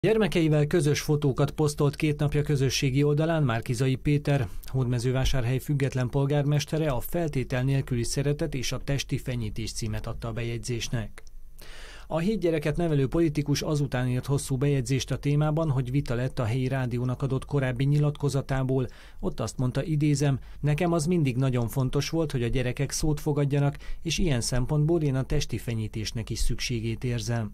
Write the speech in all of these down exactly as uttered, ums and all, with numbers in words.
Gyermekeivel közös fotókat posztolt két napja közösségi oldalán Márki-Zay Péter, Hódmezővásárhely független polgármestere, a feltétel nélküli szeretet és a testi fenyítés címet adta a bejegyzésnek. A hét gyereket nevelő politikus azután írt hosszú bejegyzést a témában, hogy vita lett a helyi rádiónak adott korábbi nyilatkozatából. Ott azt mondta, idézem, nekem az mindig nagyon fontos volt, hogy a gyerekek szót fogadjanak, és ilyen szempontból én a testi fenyítésnek is szükségét érzem.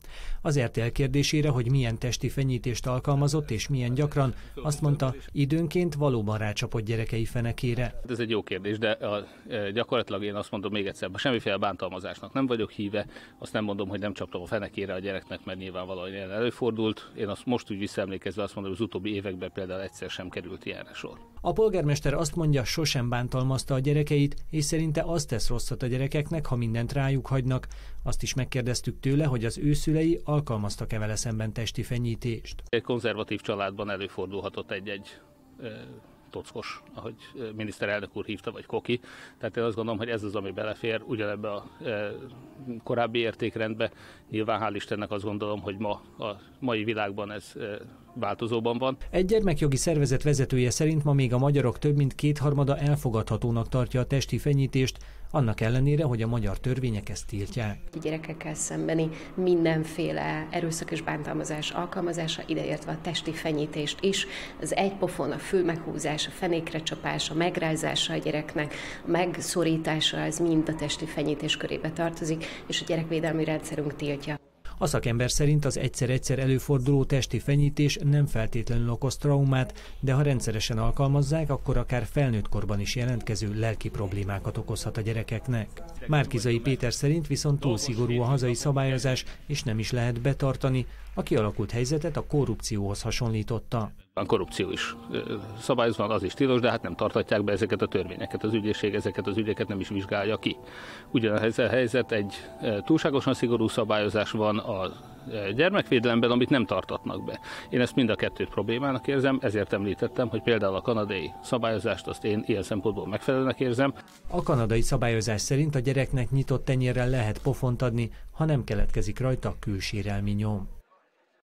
Az er té el kérdésére, hogy milyen testi fenyítést alkalmazott és milyen gyakran, azt mondta, időnként valóban rácsapott gyerekei fenekére. Ez egy jó kérdés, de a, gyakorlatilag én azt mondom még egyszer, semmiféle bántalmazásnak nem vagyok híve, azt nem mondom, hogy nem csaptam a fenekére a gyereknek, mert nyilvánvalóan ilyen előfordult. Én azt most úgy visszaemlékezve azt mondom, hogy az utóbbi években például egyszer sem került ilyenre sor. A polgármester azt mondja, sosem bántalmazta a gyerekeit, és szerinte az tesz rosszat a gyerekeknek, ha mindent rájuk hagynak. Azt is megkérdeztük tőle, hogy az ő szülei alkalmaztak-e vele szemben testi fenyítést. Egy konzervatív családban előfordulhatott egy-egy e, tockos, ahogy miniszterelnök úr hívta, vagy koki. Tehát én azt gondolom, hogy ez az, ami belefér ugyanebbe a e, korábbi értékrendbe. Nyilván hál' Istennek azt gondolom, hogy ma a mai világban ez e, változóban van. Egy gyermekjogi szervezet vezetője szerint ma még a magyarok több mint kétharmada elfogadhatónak tartja a testi fenyítést, annak ellenére, hogy a magyar törvények ezt tiltják. A gyerekekkel szembeni mindenféle erőszak és bántalmazás alkalmazása, ideértve a testi fenyítést is, az egy pofon, a fül meghúzása, a fenékre csapása, a megrázása a gyereknek, a megszorítása, ez mind a testi fenyítés körébe tartozik, és a gyerekvédelmi rendszerünk tiltja. A szakember szerint az egyszer-egyszer előforduló testi fenyítés nem feltétlenül okoz traumát, de ha rendszeresen alkalmazzák, akkor akár felnőtt korban is jelentkező lelki problémákat okozhat a gyerekeknek. Márki-Zay Péter szerint viszont túl szigorú a hazai szabályozás, és nem is lehet betartani. A kialakult helyzetet a korrupcióhoz hasonlította. A korrupció is szabályozva, az is tilos, de hát nem tartatják be ezeket a törvényeket. Az ügyészség ezeket az ügyeket nem is vizsgálja ki. Ugyanez a helyzet, egy túlságosan szigorú szabályozás van a gyermekvédelemben, amit nem tartatnak be. Én ezt mind a kettőt problémának érzem, ezért említettem, hogy például a kanadai szabályozást azt én ilyen szempontból megfelelőnek érzem. A kanadai szabályozás szerint a gyereknek nyitott tenyérrel lehet pofont adni, ha nem keletkezik rajta külsérelmi nyom.